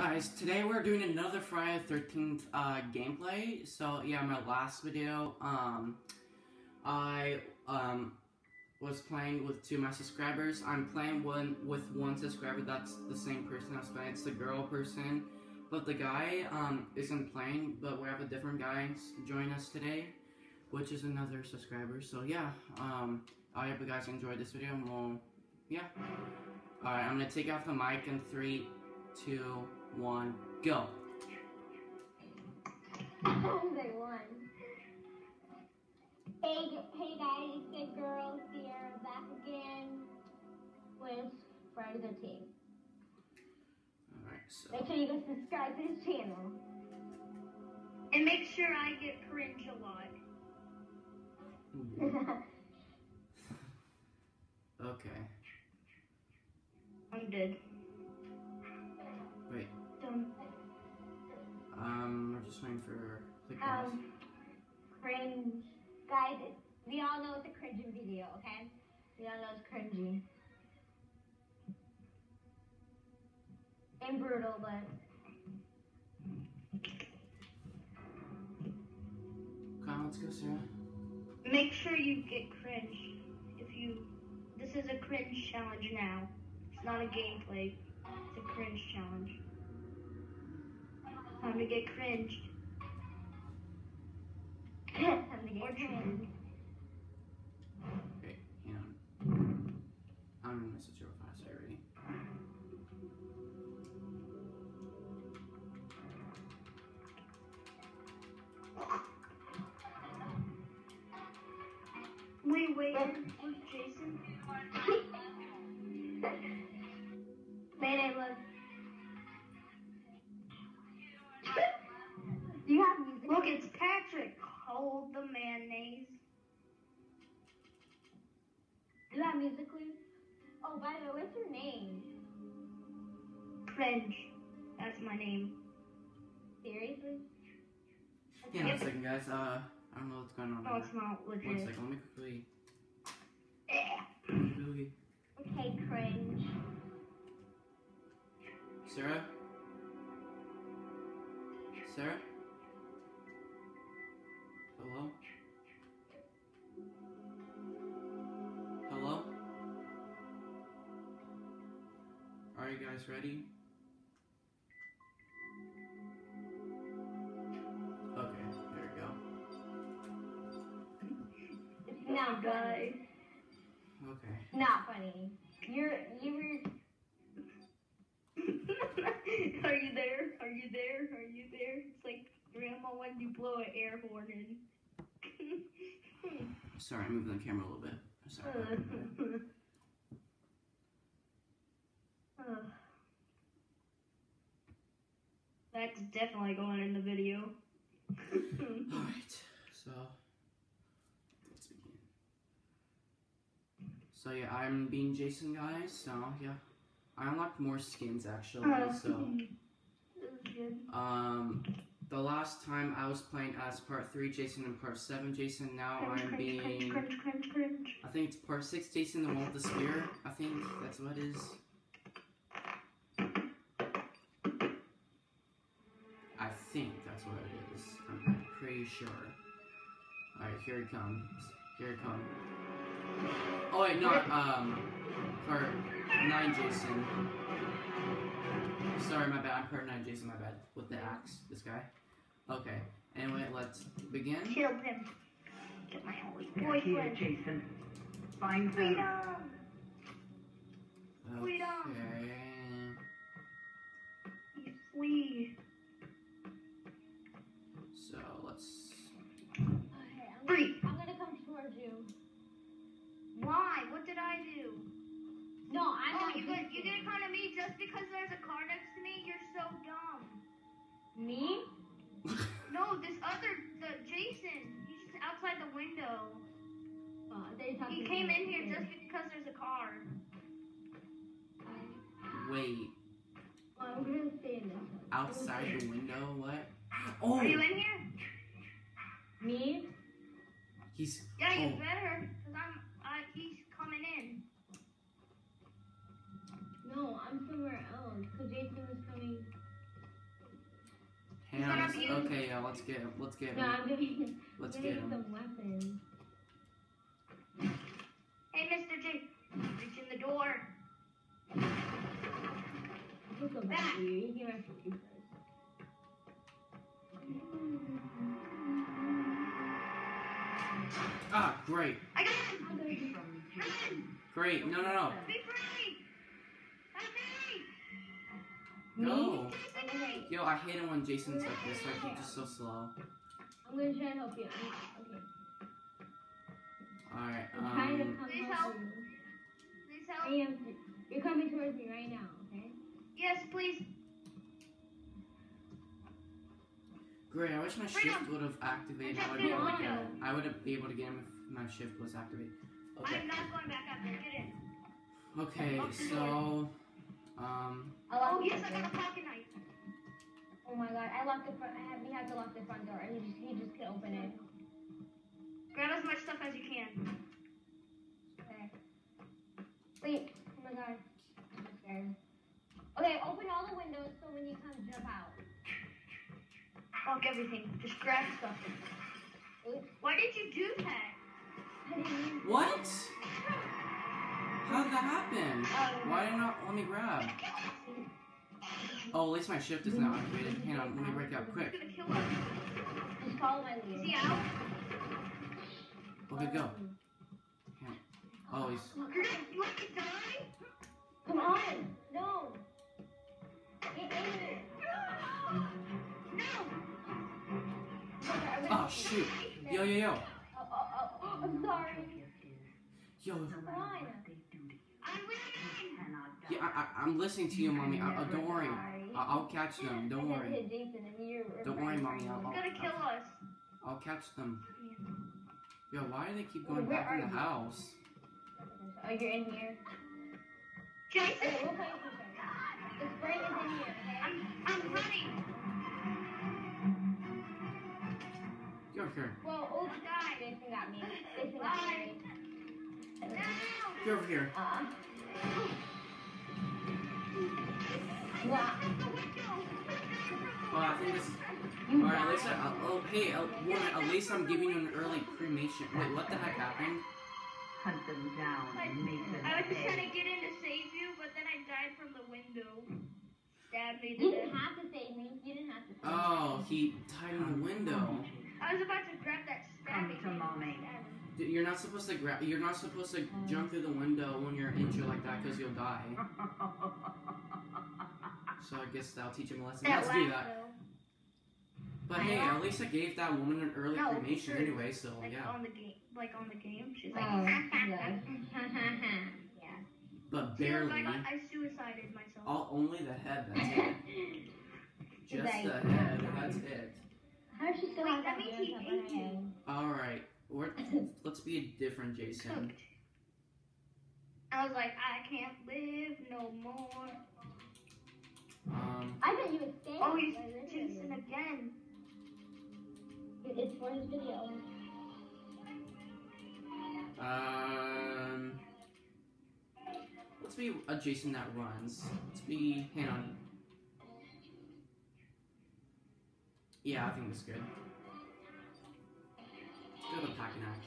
guys, today we're doing another Friday the 13th gameplay. So yeah, my last video, I was playing with two of my subscribers. I'm playing with one subscriber that's the same person I was playing. It's the girl person, but the guy isn't playing, but we have a different guy join us today, which is another subscriber. So yeah, I hope you guys enjoyed this video, and we'll, yeah. Alright, I'm gonna take off the mic in 3, 2, 1, go. They won. Hey guys, it's the girl Sierra back again with Friday the 13th. Alright, so Make sure you guys subscribe to his channel. And make sure I get cringe a lot. okay. I'm dead. Wait. Done. We're just waiting for the girls. Cringe. Guys, we all know it's a cringing video, okay? We all know it's cringy. And brutal, but... Come on, let's go, Sarah. Make sure you get cringe. This is a cringe challenge now. It's not a gameplay. It's a cringe challenge. Time to get cringed. Time to get cringed. Okay, hang on. I'm gonna message her fast already. Wait, who's Jason? Mayday, look. Do you have music? Look, it's Patrick. Hold the mayonnaise. Do you have musically? Oh, by the way, what's your name? Cringe. That's my name. Seriously? Yeah, one second, guys. I don't know what's going on. No, right it's now. not legit. One second, let me quickly. Okay, cringe. Sarah? Sarah? Hello? Hello? Are you guys ready? Okay, there we go. It's not guy. Okay. Not funny. You were. Are you there? Are you there? Are you there? It's like grandma when you blow an air horn in. Sorry, I'm moving the camera a little bit. Sorry. That's definitely going in the video. Alright, so let's begin. So yeah, I'm being Jason, guys, so yeah. I unlocked more skins actually, so the last time I was playing as part 3 Jason and part 7 Jason. Now I'm being Cringe. I think it's part 6 Jason, the one with the spear. I think that's what it is. I think that's what it is. I'm pretty sure. Alright, here it comes. Here it comes. Oh wait, no, part 9 Jason. Sorry, my bad. I'm part 9 Jason, my bad. With the axe, this guy. Okay. Anyway, let's begin. Killed him. Get my holy Here, boyfriend. Jason. Find them. Freedom. Okay. Freedom. You flee. So let's. Okay, Free. I'm gonna come towards you. Why? What did I do? No, I'm not. You didn't come to me just because there's a car next to me? You're so dumb. Me? No, the Jason. He's just outside the window. He came in here just because there's a car. Wait. I'm gonna stay in this one. Outside the window? What? Oh! Are you in here? Me? He's. Yeah, you Oh. better, because he's coming in. No, I'm somewhere else. Cause Jason was coming you. Okay, yeah, let's get him. Let's get No, him. I'm giving Let's I'm get giving him. some weapons. Hey, Mr. J, reach in the door. He'll go back to you. He can rescue you first. Ah, great. I got him. I'm gonna do Run. Great. No. Be free. I'm free. Go. Okay, Yo, I hate it when Jason's like this. Like, he's just so slow. I'm gonna try and help you. Okay. Alright, I'm trying to come Please help help. you. Please help. I am. You're coming towards me right now, okay? Yes, please. Great, I wish my shift would have activated. I would be able to get him. I would be able to get him if my shift was activated. Okay. I'm not going back up there. Get in. Okay, so I locked Oh, the yes, I front got a door. pocket knife. Oh my god, I locked the front. We had to lock the front door, and he just couldn't open it. Grab as much stuff as you can. Okay. Wait. Oh my god. I'm scared. Okay, open all the windows so when you come, jump out. Lock everything. Just grab stuff. Oops. Why did you do that? I didn't mean to. what? How did that happen? Why did it not let me grab? Oh, at least my shift is now activated. Hang on, let me break out quick. He's gonna kill us. Just follow my Is lead. he out? Okay, go. Oh, he's. You're gonna let me die? Come on. No. Get in there. No. Okay, are we- Oh shoot! Yo. Oh, I'm sorry. Yo. Come on. I'm leaving. Yeah, I'm listening to you, mommy. Don't worry. Sorry. I'll catch them. Don't I said worry. to Jason, and you're Don't worry, mommy. He's I'll gonna kill us. I'll catch them. Yo, why do they keep Wait, going where back in are the you? house? Oh, you're in here. Jason. Okay, we'll play with each other. The spray is in here, okay? I'm running. You're here. Well, oh, Jason got me. Jason got me. No. You're over here. Wow. Well, I think this. Alright, at least hey, woman, at least I'm giving you an early cremation. Wait, what the heck happened? Hunt them down and make them I was just trying pay. to get in to save you, but then I died from the window. Stabbed me You to didn't death. have to save me. You didn't have to save me. Oh, he tied in the window. I was about to grab that Come stabbing. to mommy. Dude, you're not supposed to grab. You're not supposed to jump through the window when you're injured like that because you'll die. So I guess that'll teach him a lesson. Let's do that. But hey, at least I gave that woman an early No, cremation sure. anyway. So Like yeah. on the game, she's Oh, like. yeah. Yeah. But She was barely. like, I suicided myself. Only the head. That's it. Just Like- the head. That's it. How does she still Wait, have that that means beard he on ate her you. head? All right. Let's be a different Jason. Cooked. I was like, I can't live no more. I bet you would stay. Oh, he's by this Jason video. again. It's for his video. Let's be a Jason that runs. Let's be. Hang on. Yeah, I think that's good. Let's go to Packanack.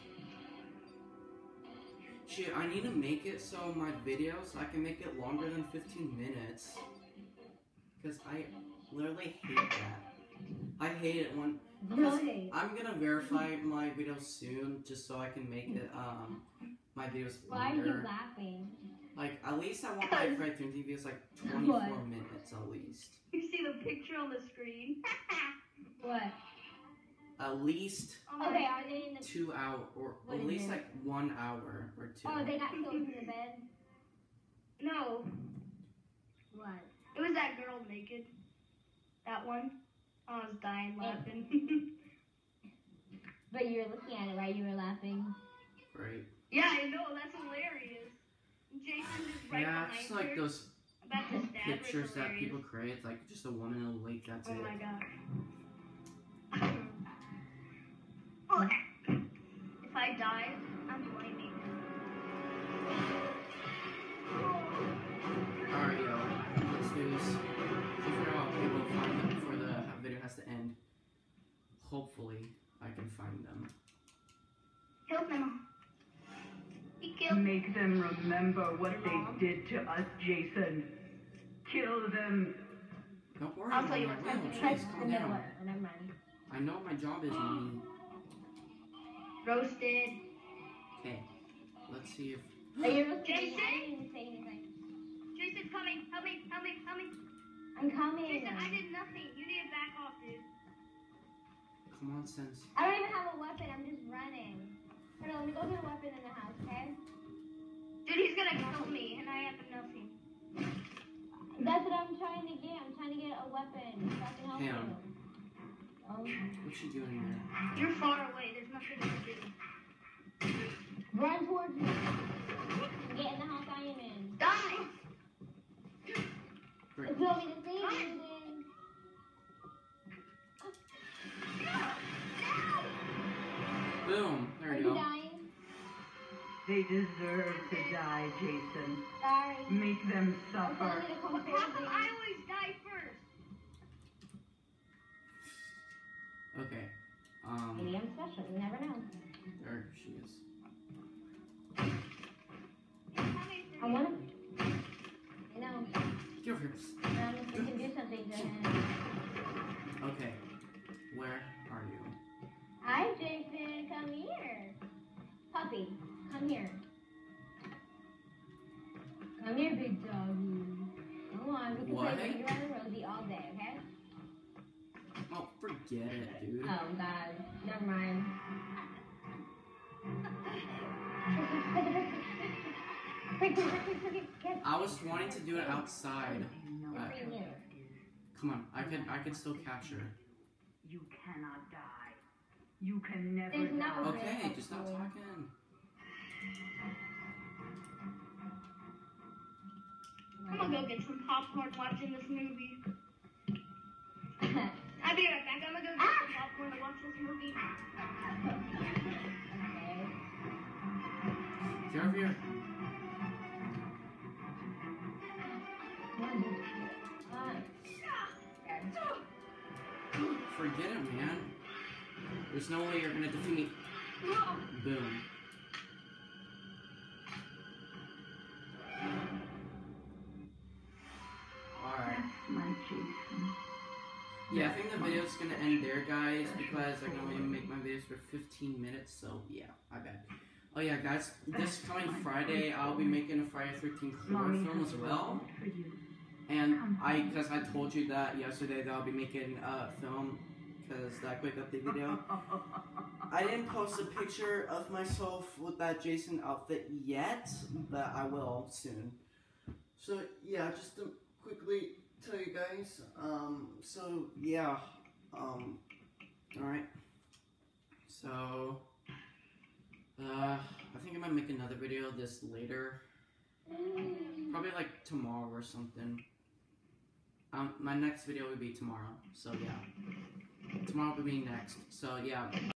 Shit, I need to make it so my videos, I can make it longer than 15 minutes. Because I literally hate that. I hate it when... Really? I'm gonna verify my videos soon, just so I can make it, my videos Why are you longer. laughing? Like, at least I want my Friday 13 videos like 24 What? minutes at least. You see the picture on the screen? What? At least Oh, Okay, are they in the... 2 hours, or What at is least it? like 1 hour or 2. Oh, they got clothes in the bed? No, What? it was that girl naked. That one. I was dying laughing. But you were looking at it, right? You were laughing. Right. Yeah, I know, that's hilarious. Jason just right Yeah, behind just like her. those About to stab her, it's pictures that hilarious. people create, like just a woman in a lake, that's Oh it. my god. If I die, I'm blaming. Alright, yo, let's do this. Figure out how people find it before the video has to end. hopefully I can find them. Killed them. He killed. Make them remember what they did to us, Jason. Kill them. Don't worry, I'll tell you Mama, what I will. time Jeez, calm down. Never mind. I know what my job is, Mommy. Roasted. Okay, let's see if... Are you listening? Jason? I didn't even say anything. Jason's coming. Help me. Help me. Help me. I'm coming. Jason, I did nothing. You need to back off, dude. Come on, Sense. I don't even have a weapon. I'm just running. Hold on, let me go get a weapon in the house, okay? Dude, he's gonna kill me, and I have nothing. That's what I'm trying to get. I'm trying to get a weapon so I can help Damn. you. What's she doing there? You're far away. There's nothing to do. Run towards me. Get in the house I am in. Die! Great. If you want me to save you, then... Boom. There Are we you go. dying? They deserve to die, Jason. Sorry. Make them I'm suffer. telling you to come How save come me. I always die first? Okay. Maybe I'm special. You never know. There she is. I want to... I know. Get over here. You can do something to him. Okay. Where are you? Hi, Jason. Come here. Puppy, come here. Come here, big doggy. Come on, we can What? play Big Brother Rosie all day, okay? Oh, forget it, dude. Oh, God. Never mind. Get I was wanting to do it outside. But, in here. come on, I could still capture. You cannot die. You can never There's no die. way. Okay, just stop talking. I'm gonna go get some popcorn watching this movie. I'll be right back. I'm gonna go get some popcorn to watch this movie. Get over here. Forget it, man. There's no way you're gonna defeat me. Boom. Alright. My Jason. Yeah, I think the video's gonna end there, guys, because I can only make my videos for 15 minutes, so yeah, I bet. Oh yeah, guys, this coming Friday, I'll be making a Friday 13th horror Mommy film has as well. for you. And because I told you that yesterday that I'll be making a film, because that quick update video. I didn't post a picture of myself with that Jason outfit yet, but I will soon. So yeah, just to quickly tell you guys, so yeah, alright. So, I think I might make another video this later. Probably like tomorrow or something. My next video will be tomorrow, so yeah. Tomorrow will be next, so yeah.